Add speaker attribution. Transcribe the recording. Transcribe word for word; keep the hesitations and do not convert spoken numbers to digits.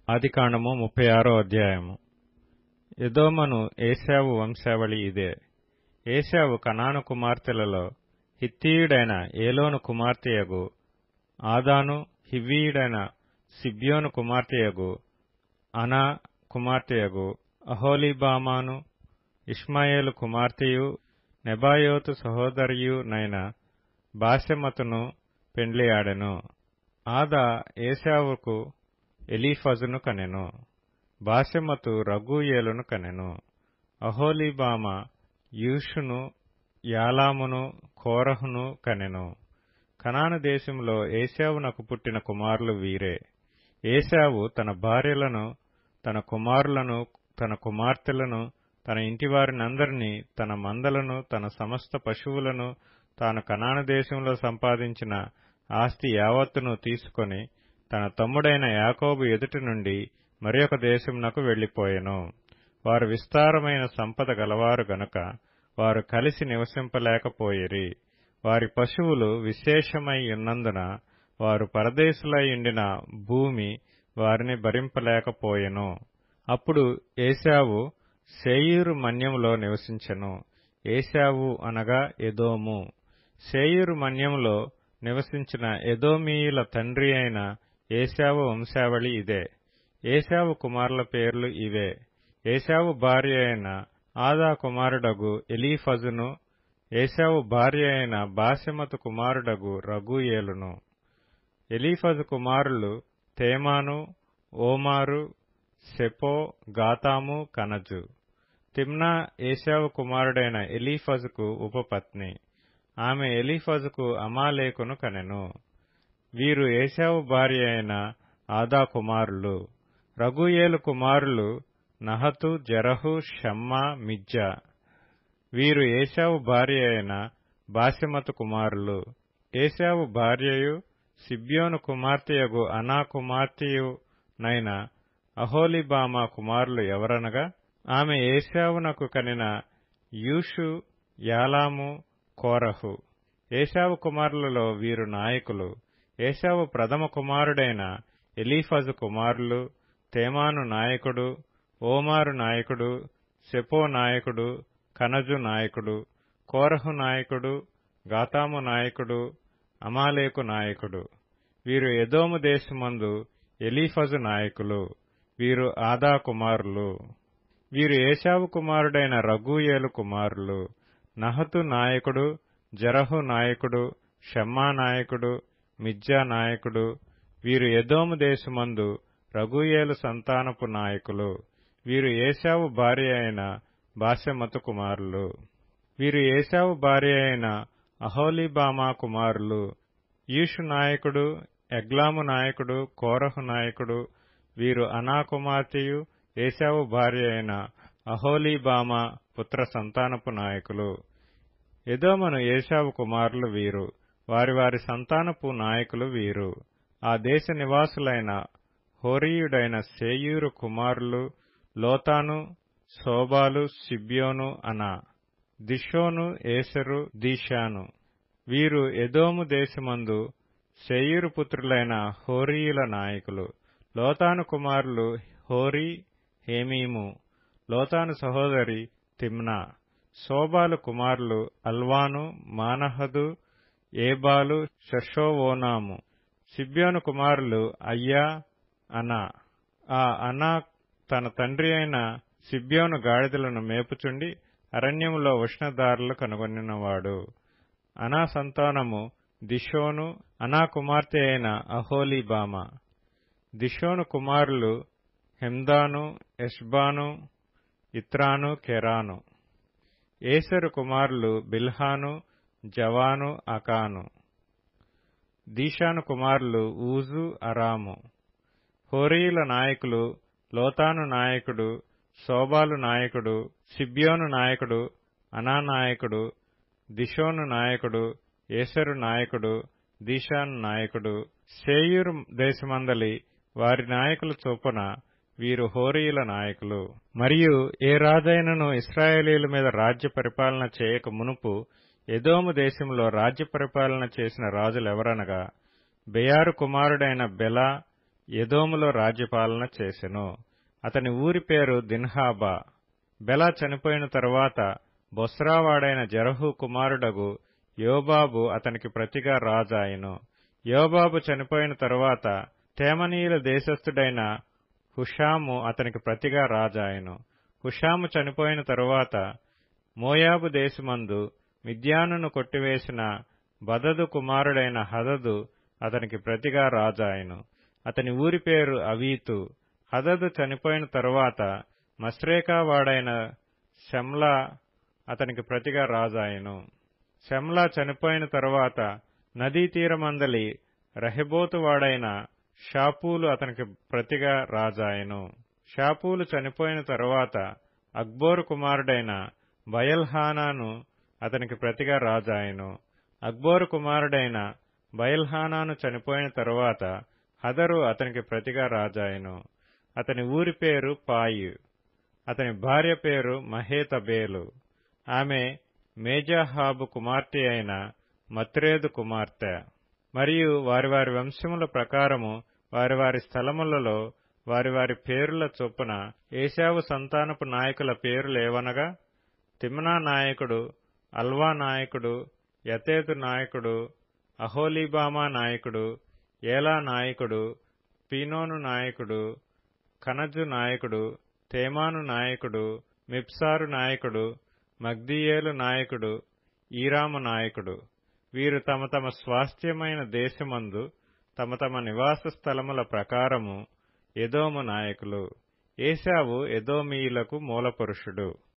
Speaker 1: ఆదికాండము ముప్పై ఆరో అధ్యాయము. ఎదోమను ఏశావు వంశావళి ఇదే. ఏశావు కనాను కుమార్తెలలో హిత్తీయుడైన ఏలోను కుమార్తెయగు ఆదాను, హివ్వీయుడైన సిబ్యోను కుమార్తెయగు అనా కుమార్తెయగు అహోలీబామాను, ఇష్మాయేలు కుమార్తెయు నెబాయోతు సహోదరియు నైన బాశెమతును పెండ్లియాడెను. ఆదా ఏశావుకు ఎలీఫజును కనెను. బాశెమతు రగూయేలును కనెను. అహోలీబామ యూషును, యాలామును, కోరహును కనెను. కనాను దేశంలో ఏశావునకు పుట్టిన కుమారులు వీరే. ఏశావు తన భార్యలను, తన కుమారులను, తన కుమార్తెలను, తన ఇంటివారినందరినీ, తన మందలను, తన సమస్త పశువులను, తాను కనాను దేశంలో సంపాదించిన ఆస్తి యావత్తును తీసుకొని తన తమ్ముడైన యాకోబు ఎదుటి నుండి మరి ఒక దేశమునకు వెళ్లిపోయెను. వారు విస్తారమైన సంపద గలవారు గనుక వారు కలిసి నివసింపలేకపోయిరి. వారి పశువులు విశేషమై ఉన్నందున వారు పరదేశులై ఉండిన భూమి వారిని భరింపలేకపోయెను. అప్పుడు ఏశావు శేయీరు మన్యములో నివసించెను. ఏశావు అనగా ఎదోము. శేయీరు మన్యములో నివసించిన ఎదోమీయుల తండ్రి అయిన ఏశావు వంశావళి ఇదే. ఏశావు కుమారుల పేర్లు ఇవే. ఏశావు భార్య అయిన ఆదా కుమారుడగు ఎలీఫజును, ఏశావు భార్య అయిన బాశెమతు కుమారుడగు రగూయేలును. ఎలీఫజు కుమారులు తేమాను, ఓమారు, సెపో, గాతాము, కనజు. తిమ్నా ఏశావు కుమారుడైన ఎలీఫజుకు ఉపపత్ని. ఆమె ఎలీఫజుకు అమాలేకును కనెను. వీరు ఏశావు భార్య అయిన ఆదా కుమారులు. రగూయేలు కుమారులు నహతు, జెరహు, షమ్మా, మిజ్జా. వీరు ఏశావు భార్య అయిన బాశెమతు కుమారులు. ఏశావు భార్యయు సిబ్యోను కుమార్తెయగు అనా కుమార్తెయు నైన అహోలీబామ కుమారులు ఎవరనగా ఆమె ఏశావునకు కనిన యూషు, యాలాము, కోరహు. ఏశావు కుమారులలో వీరు నాయకులు. ఏశావు ప్రథమ కుమారుడైన ఎలీఫజు కుమారులు తేమాను నాయకుడు, ఓమారు నాయకుడు, సెపో నాయకుడు, కనజు నాయకుడు, కోరహు నాయకుడు, గాతాము నాయకుడు, అమాలేకు నాయకుడు. వీరు ఎదోము దేశమందు ఎలీఫజు నాయకులు. వీరు ఆదా కుమారులు. వీరు ఏశావు కుమారుడైన రగూయేలు కుమారులు. నహతు నాయకుడు, జెరహు నాయకుడు, షమ్మా నాయకుడు, మిజ్జా నాయకుడు. వీరు ఎదోము దేశమందు రగూయేలు సంతానపు నాయకులు. వీరు ఏశావు భార్య అయిన బాశెమతు కుమారులు. వీరు ఏశావు భార్య అయిన అహోలీబామా కుమారులు. యూషు నాయకుడు, ఎగ్లాము నాయకుడు, కోరహు నాయకుడు. వీరు అనా కుమార్తెయు ఏశావు భార్య అయిన అహోలీబామా పుత్ర సంతానపు నాయకులు. ఎదోమను ఏశావు కుమారులు వీరు. వారి వారి సంతానపు నాయకులు వీరు. ఆ దేశ నివాసులైన హోరీయుడైన శేయూరు కుమారులు లోతాను, శోబాలు, సిబ్యోను, అనా. దిషోను, ఏసెరు, దీషాను. వీరు ఎదోము దేశమందు శేయూరు పుత్రులైన హోరీయుల నాయకులు. లోతాను కుమారులు హోరీ, హేమీము. లోతాను సహోదరి తిమ్నా. శోబాలు కుమారులు అల్వాను, మానహదు, ఏబాలు, షషోవోనాము. సిబ్యోను కుమారులు అయ్యా, అనా. ఆ అనా తన తండ్రి అయిన సిబ్యోను గాడిదలను మేపుచుండి అరణ్యములో ఉష్ణదారులు కనుగొనినవాడు. అనా సంతానము దిషోను, అనా కుమార్తె అయిన అహోలీబామ. దిషోను కుమారులు హెమ్దాను, ఎష్బాను, ఇత్రాను, కెరాను. ఏసెరు కుమారులు బిల్హాను, జవాను, అకాను. దీషాను కుమారులు ఊజు, అరాము. హోరీయుల నాయకులు లోతాను నాయకుడు, శోబాలు నాయకుడు, సిబ్యోను నాయకుడు, అనా నాయకుడు, దిషోను నాయకుడు, ఏసెరు నాయకుడు, దీషాను నాయకుడు. శేయూరు దేశమందలి వారి నాయకుల చొప్పున వీరు హోరీయుల నాయకులు. మరియు ఏ రాజైనను ఇశ్రాయేలీయుల మీద రాజ్య పరిపాలన చేయక మునుపు ఎదోము దేశంలో రాజ్య పరిపాలన చేసిన రాజులెవరనగా బెయారు కుమారుడైన బెల, ఎదోములో రాజ్యపాలన చేసెను. అతని ఊరి పేరు దిన్హాబా. బెల చనిపోయిన తరువాత బొస్రావాడైన జెరహు కుమారుడగు యోబాబు అతనికి ప్రతిగా రాజాయెను. యోబాబు చనిపోయిన తరువాత తేమనీయుల దేశస్థుడైన హుషాము అతనికి ప్రతిగా రాజాయెను. హుషాము చనిపోయిన తరువాత మోయాబు దేశమందు మిద్యానును కొట్టివేసిన బదదు కుమారుడైన హదదు అతనికి ప్రతిగా రాజాయెను. అతని ఊరి పేరు అవీతు. హదదు చనిపోయిన తరువాత మశ్రేకావాడైన షమ్లా అతనికి ప్రతిగా రాజాయెను. షమ్లా చనిపోయిన తరువాత నదీ తీరమందలి రహెబోతువాడైన షాపూలు అతనికి ప్రతిగా రాజాయెను. షాపూలు చనిపోయిన తరువాత అక్బోరు కుమారుడైన బయల్హానాను అతనికి ప్రతిగా రాజాయెను. అక్బోరు కుమారుడైన బయల్హానాను చనిపోయిన తరువాత హదరు అతనికి ప్రతిగా రాజాయెను. అతని ఊరి పేరు పాయు. అతని భార్య పేరు మహేతబేలు. ఆమె మేజాహాబు కుమార్తె అయిన మత్రేదు కుమార్తె. మరియు వారి వారి వంశముల ప్రకారము వారి వారి స్థలములలో వారి వారి పేరుల చొప్పున ఏశావు సంతానపు నాయకుల పేరులేవనగా తిమ్నా నాయకుడు, అల్వా నాయకుడు, యతేతు నాయకుడు, అహోలీబామా నాయకుడు, ఏలా నాయకుడు, పీనోను నాయకుడు, కనజు నాయకుడు, తేమాను నాయకుడు, మిప్సారు నాయకుడు, మగ్దీయేలు నాయకుడు, ఈరాము నాయకుడు. వీరు తమ తమ స్వాస్థ్యమైన దేశమందు తమ తమ నివాస స్థలముల ప్రకారము ఎదోము నాయకులు. ఏశావు ఎదోమీయులకు మూలపురుషుడు.